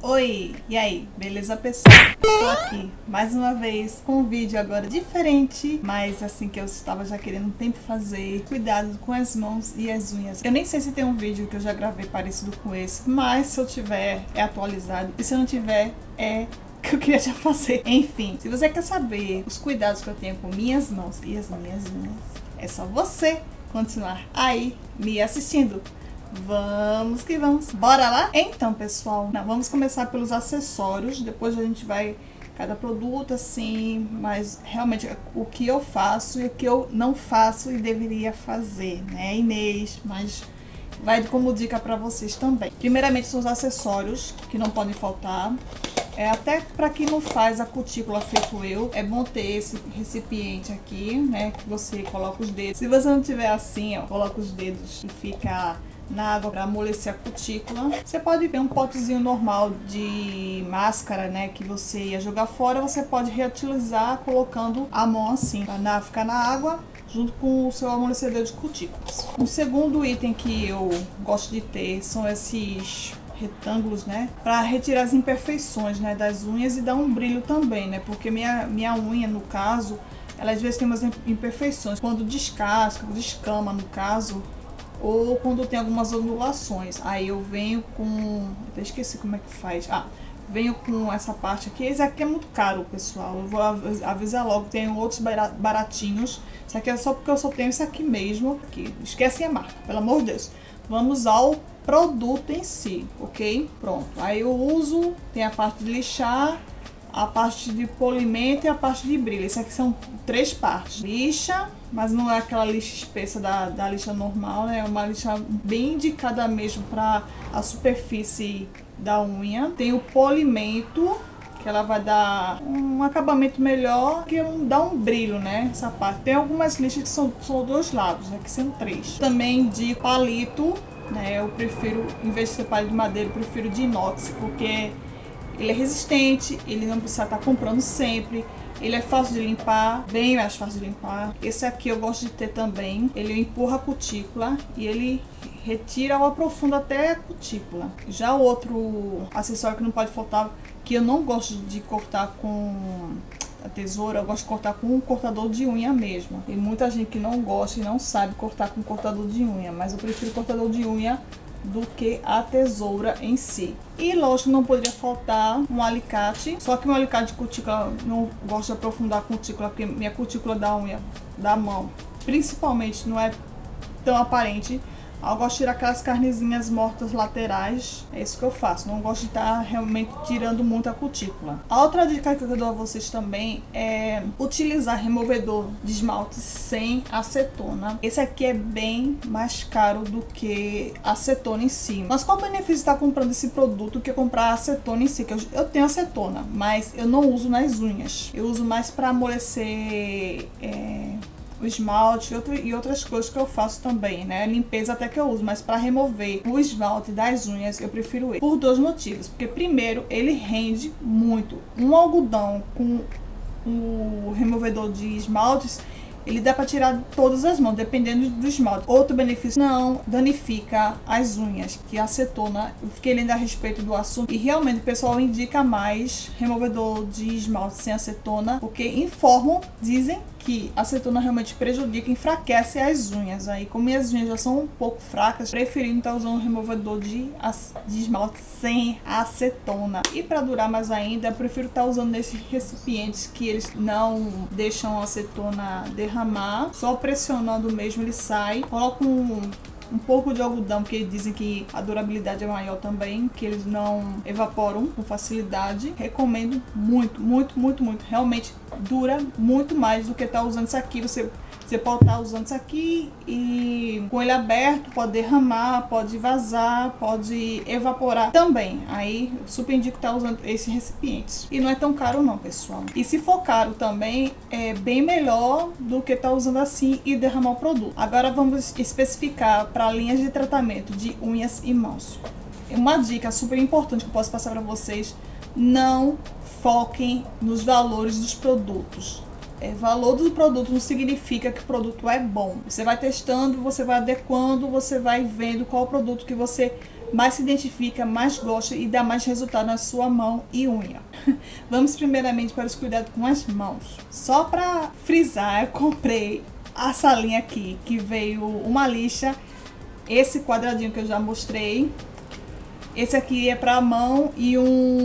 Oi, e aí, beleza pessoal? Estou aqui mais uma vez com um vídeo agora diferente, mas assim que eu estava já querendo um tempo fazer. Cuidado com as mãos e as unhas. Eu nem sei se tem um vídeo que eu já gravei parecido com esse, mas se eu tiver é atualizado e se eu não tiver é que eu queria já fazer. Enfim, se você quer saber os cuidados que eu tenho com minhas mãos e as minhas unhas, é só você continuar aí me assistindo. Vamos que vamos. Bora lá? Então, pessoal, vamos começar pelos acessórios. Depois a gente vai cada produto assim, mas realmente o que eu faço e o que eu não faço e deveria fazer, né, Inês? Mas vai como dica para vocês também. Primeiramente são os acessórios que não podem faltar. Até para quem não faz a cutícula feito eu, é bom ter esse recipiente aqui, né, que você coloca os dedos. Se você não tiver assim, ó, coloca os dedos e fica na água para amolecer a cutícula. Você pode ver um potezinho normal de máscara, né, que você ia jogar fora, você pode reutilizar colocando a mão assim, para ficar na água junto com o seu amolecedor de cutículas. Um segundo item que eu gosto de ter são esses retângulos, né, para retirar as imperfeições, né, das unhas e dar um brilho também, né, porque minha unha, no caso, ela às vezes tem umas imperfeições, quando descasca, descama no caso, ou quando tem algumas ondulações. Aí eu venho com... até esqueci como é que faz. Venho com essa parte aqui. Esse aqui é muito caro, pessoal. Eu vou avisar logo. Tem outros baratinhos. Isso aqui é só porque eu só tenho esse aqui mesmo. Aqui. Esquecem a marca, pelo amor de Deus. Vamos ao produto em si, ok? Pronto. Aí eu uso... tem a parte de lixar, a parte de polimento e a parte de brilho. Isso aqui são 3 partes. Lixa, mas não é aquela lixa espessa da lixa normal, né? É uma lixa bem indicada mesmo para a superfície da unha. Tem o polimento, que ela vai dar um acabamento melhor, que dá um brilho, né? Essa parte. Tem algumas lixas que são 2 lados, aqui são 3. Também de palito, né? Eu prefiro, em vez de ser palito de madeira, eu prefiro de inox, porque ele é resistente, ele não precisa estar comprando sempre. Ele é fácil de limpar, bem mais fácil de limpar. Esse aqui eu gosto de ter também. Ele empurra a cutícula e ele retira ou aprofunda até a cutícula. Já o outro acessório que não pode faltar, que eu não gosto de cortar com a tesoura, eu gosto de cortar com um cortador de unha mesmo. Tem muita gente que não gosta e não sabe cortar com cortador de unha, mas eu prefiro cortador de unha do que a tesoura em si. E lógico, não poderia faltar um alicate, só que um alicate de cutícula, não gosto de aprofundar a cutícula, porque minha cutícula da unha, da mão, principalmente, não é tão aparente. Eu gosto de tirar aquelas carnezinhas mortas laterais, é isso que eu faço, não gosto de estar realmente tirando muito a cutícula. A outra dica que eu dou a vocês também é utilizar removedor de esmalte sem acetona. Esse aqui é bem mais caro do que a acetona em si. Mas qual o benefício de estar comprando esse produto do que comprar a acetona em si? Que eu tenho acetona, mas eu não uso nas unhas. Eu uso mais para amolecer o esmalte e outras coisas que eu faço também, né? Limpeza até que eu uso, mas para remover o esmalte das unhas eu prefiro ele. Por 2 motivos. Porque primeiro, ele rende muito. Um algodão com o removedor de esmaltes, ele dá para tirar todas as mãos, dependendo do esmalte. Outro benefício, não danifica as unhas, que a acetona, eu fiquei lendo a respeito do assunto, e realmente o pessoal indica mais removedor de esmalte sem acetona, porque informam, dizem que a acetona realmente prejudica, enfraquece as unhas. Aí, como minhas unhas já são um pouco fracas, preferindo estar usando um removedor de esmalte sem acetona. E para durar mais ainda, eu prefiro estar usando esses recipientes que eles não deixam a acetona derramar, só pressionando mesmo ele sai. Coloco um pouco de algodão, porque dizem que a durabilidade é maior também, que eles não evaporam com facilidade. Recomendo muito, muito, muito, muito. Realmente dura muito mais do que estar usando isso aqui. Você pode estar usando isso aqui e com ele aberto, pode derramar, pode vazar, pode evaporar também. Aí super indico estar usando esses recipientes. E não é tão caro não, pessoal. E se for caro também, é bem melhor do que estar usando assim e derramar o produto. Agora vamos especificar para linhas de tratamento de unhas e mãos. Uma dica super importante que eu posso passar para vocês: não foquem nos valores dos produtos. Valor do produto não significa que o produto é bom. Você vai testando, você vai adequando, você vai vendo qual produto que você mais se identifica, mais gosta e dá mais resultado na sua mão e unha. Vamos primeiramente para os cuidados com as mãos. Só para frisar, eu comprei a salinha aqui, que veio uma lixa, esse quadradinho que eu já mostrei. Esse aqui é para a mão e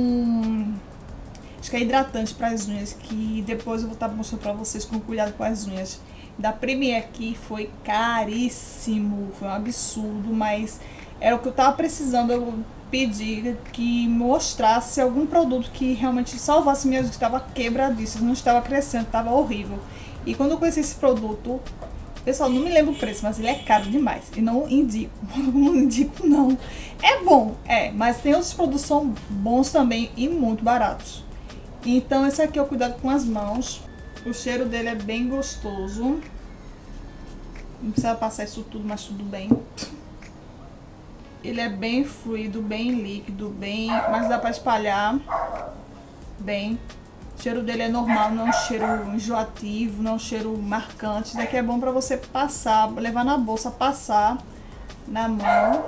acho que é hidratante para as unhas, que depois eu vou estar mostrando para vocês com cuidado com as unhas. Da Premier aqui foi caríssimo, foi um absurdo, mas era o que eu tava precisando. Eu pedi que mostrasse algum produto que realmente salvasse minhas unhas, que estava quebradiças, não estava crescendo, estava horrível. E quando eu conheci esse produto, pessoal, não me lembro o preço, mas ele é caro demais e não indico, não indico não. É bom, mas tem outros produtos que são bons também e muito baratos. Então esse aqui é o cuidado com as mãos. O cheiro dele é bem gostoso. Não precisa passar isso tudo, mas tudo bem. Ele é bem fluido, bem líquido, mas dá pra espalhar bem. O cheiro dele é normal, não é um cheiro enjoativo, não é um cheiro marcante. Isso daqui é bom pra você passar, levar na bolsa, passar na mão.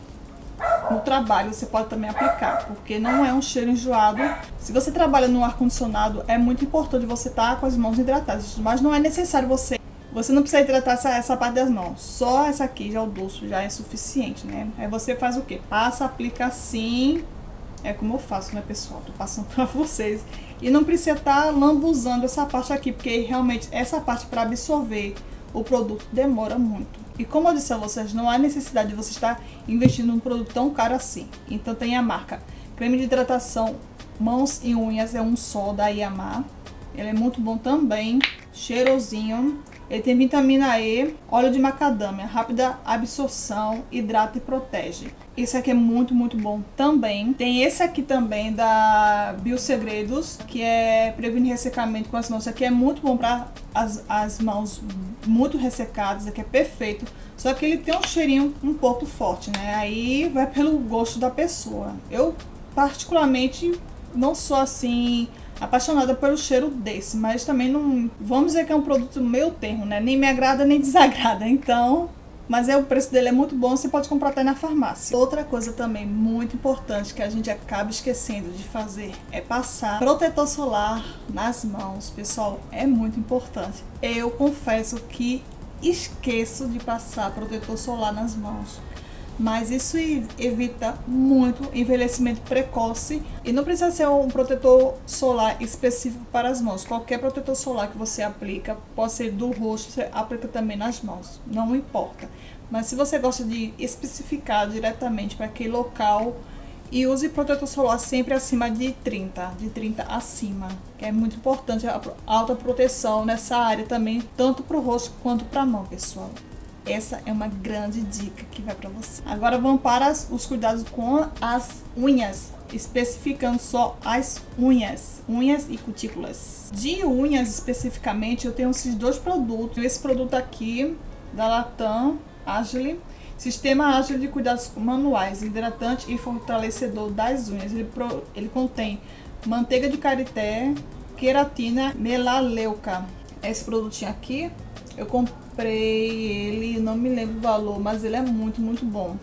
No trabalho você pode também aplicar, porque não é um cheiro enjoado. Se você trabalha no ar-condicionado, é muito importante você estar com as mãos hidratadas, mas não é necessário você não precisa hidratar essa parte das mãos, só essa aqui, já o dorso, já é suficiente, né? Aí você faz o que? Passa, aplica assim, é como eu faço, né, pessoal? Tô passando pra vocês. E não precisa estar lambuzando essa parte aqui, porque realmente essa parte para absorver o produto demora muito. E como eu disse a vocês, não há necessidade de você estar investindo num produto tão caro assim. Então tem a marca creme de hidratação mãos e unhas, é um só, da Yamar. Ele é muito bom também, cheirosinho. Ele tem vitamina E, óleo de macadâmia, rápida absorção, hidrata e protege. Esse aqui é muito, muito bom também. Tem esse aqui também da Biosegredos, que é prevenir ressecamento com as mãos. Esse aqui é muito bom para as mãos muito ressecadas, aqui é perfeito. Só que ele tem um cheirinho um pouco forte, né? Aí vai pelo gosto da pessoa. Eu particularmente não sou assim apaixonada pelo cheiro desse, mas também não, vamos dizer que é um produto meio termo, né? Nem me agrada nem desagrada, então, mas o preço dele é muito bom, você pode comprar até na farmácia. Outra coisa também muito importante que a gente acaba esquecendo de fazer é passar protetor solar nas mãos, pessoal, é muito importante. Eu confesso que esqueço de passar protetor solar nas mãos, mas isso evita muito envelhecimento precoce. E não precisa ser um protetor solar específico para as mãos. Qualquer protetor solar que você aplica, pode ser do rosto, você aplica também nas mãos, não importa. Mas se você gosta de especificar diretamente para aquele local, e use protetor solar sempre acima de 30 acima, que é muito importante a alta proteção nessa área também, tanto para o rosto quanto para a mão, pessoal. Essa é uma grande dica que vai para você. Agora vamos para os cuidados com as unhas, especificando só as unhas e cutículas. De unhas especificamente, eu tenho esses dois produtos. Esse produto aqui da Latam Agile, Sistema Ágil de Cuidados Manuais, hidratante e fortalecedor das unhas. Ele contém manteiga de karité, queratina, melaleuca. Esse produtinho aqui, eu comprei ele, não me lembro o valor, mas ele é muito, muito bom.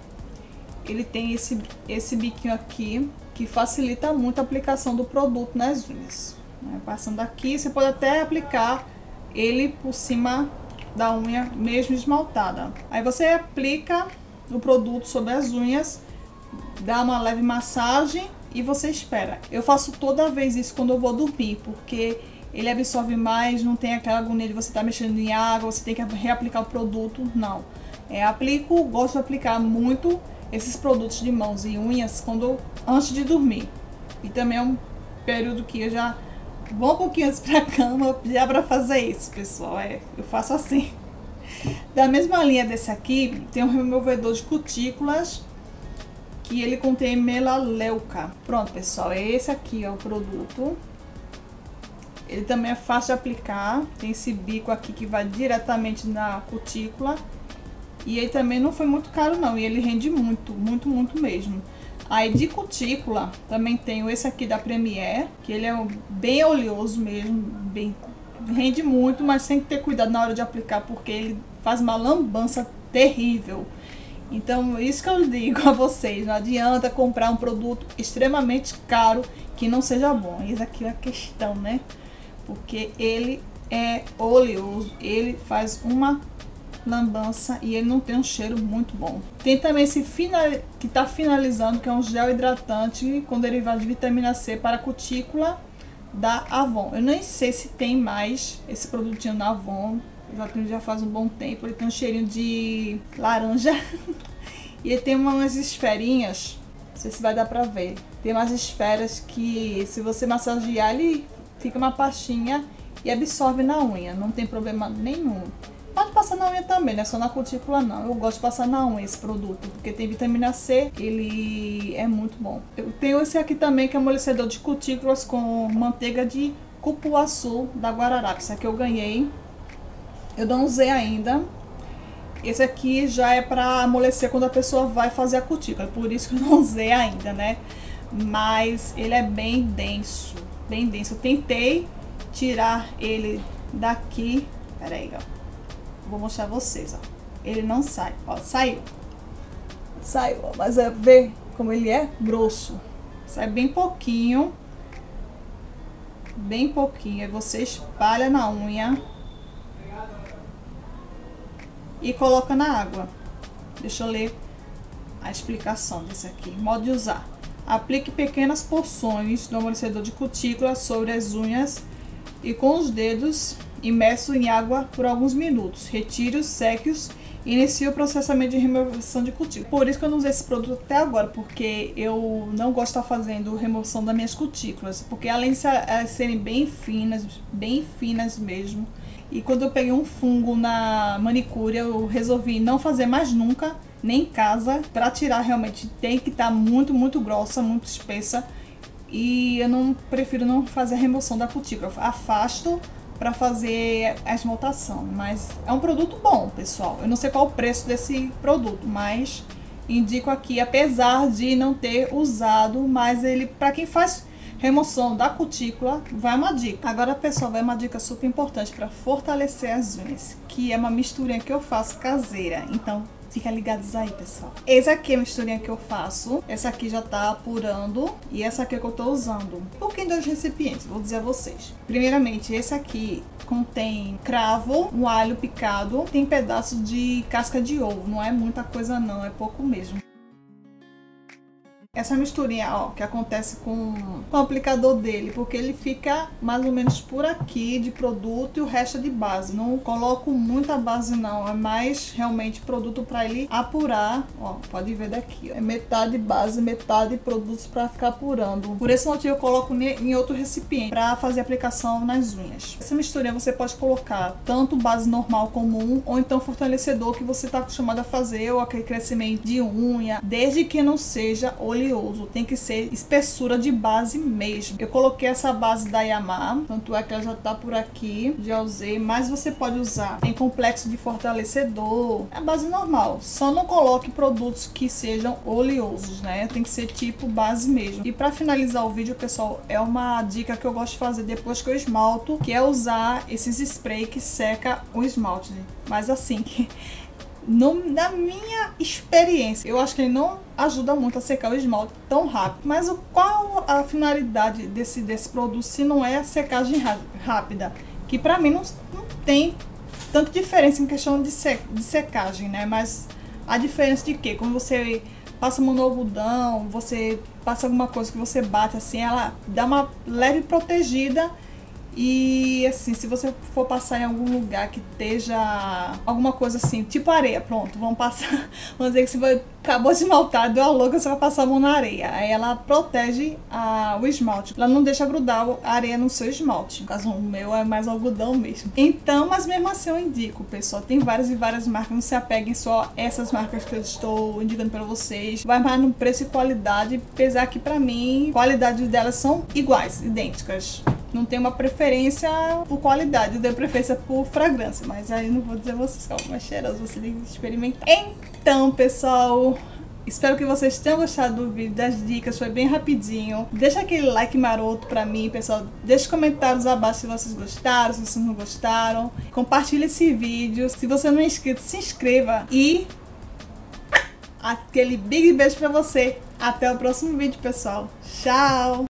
Ele tem esse biquinho aqui, que facilita muito a aplicação do produto nas unhas. Passando aqui, você pode até aplicar ele por cima da unha mesmo esmaltada. Aí você aplica o produto sobre as unhas, dá uma leve massagem e você espera. Eu faço toda vez isso quando eu vou dormir, porque ele absorve mais, não tem aquela agonia de você estar mexendo em água, você tem que reaplicar o produto, não. Gosto de aplicar muito esses produtos de mãos e unhas antes de dormir. E também é um período que eu já vou um pouquinho antes pra cama já para fazer isso, pessoal. Eu faço assim. Da mesma linha desse aqui, tem um removedor de cutículas, que ele contém melaleuca. Pronto, pessoal, esse aqui é o produto. Ele também é fácil de aplicar, tem esse bico aqui que vai diretamente na cutícula. E ele também não foi muito caro não, e ele rende muito, muito, muito mesmo. Aí de cutícula, também tenho esse aqui da Premier, que ele é bem oleoso mesmo, rende muito, mas tem que ter cuidado na hora de aplicar, porque ele faz uma lambança terrível. Então, isso que eu digo a vocês, não adianta comprar um produto extremamente caro que não seja bom. Isso aqui é a questão, né? Porque ele é oleoso, ele faz uma lambança e ele não tem um cheiro muito bom. Tem também esse que tá finalizando, que é um gel hidratante com derivado de vitamina C para cutícula da Avon. Eu nem sei se tem mais esse produtinho na Avon. Já faz um bom tempo. Ele tem um cheirinho de laranja. E ele tem umas esferinhas. Não sei se vai dar pra ver. Tem umas esferas que, se você massagear, ele fica uma pastinha e absorve na unha. Não tem problema nenhum. Pode passar na unha também, não é só na cutícula não. Eu gosto de passar na unha esse produto, porque tem vitamina C, ele é muito bom. Eu tenho esse aqui também, que é amolecedor de cutículas com manteiga de cupuaçu da Guararapes. Esse aqui eu ganhei. Eu não usei ainda. Esse aqui já é para amolecer quando a pessoa vai fazer a cutícula. Por isso que eu não usei ainda, né? Mas ele é bem denso. Bem denso. Eu tentei tirar ele daqui. Pera aí, ó. Vou mostrar a vocês, ó. Ele não sai. Ó, saiu. Saiu, ó. Mas é ver como ele é grosso. Sai bem pouquinho. Bem pouquinho. Aí você espalha na unha. E coloca na água. Deixa eu ler a explicação desse aqui. Modo de usar. Aplique pequenas porções do amolecedor de cutícula sobre as unhas e com os dedos imerso em água por alguns minutos. Retire-os, seque-os e inicie o processamento de remoção de cutícula. Por isso que eu não usei esse produto até agora, porque eu não gosto de estar fazendo remoção das minhas cutículas. Porque além de elas serem bem finas mesmo, e quando eu peguei um fungo na manicure, eu resolvi não fazer mais nunca, nem em casa, para tirar. Realmente tem que estar muito grossa, muito espessa. E eu prefiro não fazer a remoção da cutícula. Eu afasto para fazer a esmaltação. Mas é um produto bom, pessoal. Eu não sei qual o preço desse produto, mas indico aqui, apesar de não ter usado, mas ele, para quem faz remoção da cutícula, vai uma dica. Agora, pessoal, vai uma dica super importante para fortalecer as unhas, que é uma misturinha que eu faço caseira. Então, fica ligados aí, pessoal. Essa aqui é a misturinha que eu faço. Essa aqui já tá apurando. E essa aqui é que eu tô usando. Um pouquinho dos recipientes, vou dizer a vocês. Primeiramente, esse aqui contém cravo, um alho picado, tem pedaços de casca de ovo. Não é muita coisa não, é pouco mesmo. Essa misturinha, ó, que acontece com o aplicador dele, porque ele fica mais ou menos por aqui de produto e o resto é de base. Não coloco muita base não, é mais realmente produto para ele apurar. Ó, pode ver daqui, ó. É metade base, metade produtos para ficar apurando. Por esse motivo eu coloco em outro recipiente para fazer aplicação nas unhas. Essa misturinha você pode colocar tanto base normal comum ou então fortalecedor que você está acostumado a fazer, ou aquele crescimento de unha, desde que não seja oleoso. Tem que ser espessura de base mesmo. Eu coloquei essa base da Yamaha, tanto é que ela já tá por aqui, já usei, mas você pode usar em complexo de fortalecedor, é a base normal. Só não coloque produtos que sejam oleosos, né? Tem que ser tipo base mesmo. E para finalizar o vídeo, pessoal, é uma dica que eu gosto de fazer depois que eu esmalto, que é usar esses spray que seca o esmalte, né? Mas assim, na minha experiência, eu acho que ele não ajuda muito a secar o esmalte tão rápido. Mas qual a finalidade desse produto se não é a secagem rápida? Que pra mim não tem tanta diferença em questão de secagem, né? Mas a diferença de que? Quando você passa a mão no algodão, você passa alguma coisa que você bate assim, ela dá uma leve protegida. E assim, se você for passar em algum lugar que esteja alguma coisa assim, tipo areia, pronto, vamos dizer que você acabou de esmaltar, deu a louca, você vai passar a mão na areia. Aí ela protege o esmalte, ela não deixa grudar a areia no seu esmalte. No caso, o meu é mais algodão mesmo. Então, mas mesmo assim eu indico, pessoal, tem várias e várias marcas, não se apeguem só a essas marcas que eu estou indicando para vocês. Vai mais no preço e qualidade, apesar que pra mim, a qualidade delas são iguais, idênticas. Não tem uma preferência por qualidade, eu dei preferência por fragrância, mas aí não vou dizer a vocês qual é mais cheiroso, você tem que experimentar. Então, pessoal, espero que vocês tenham gostado do vídeo, das dicas, foi bem rapidinho. Deixa aquele like maroto pra mim, pessoal. Deixa comentários abaixo se vocês gostaram, se vocês não gostaram. Compartilhe esse vídeo. Se você não é inscrito, se inscreva e aquele big beijo pra você. Até o próximo vídeo, pessoal. Tchau!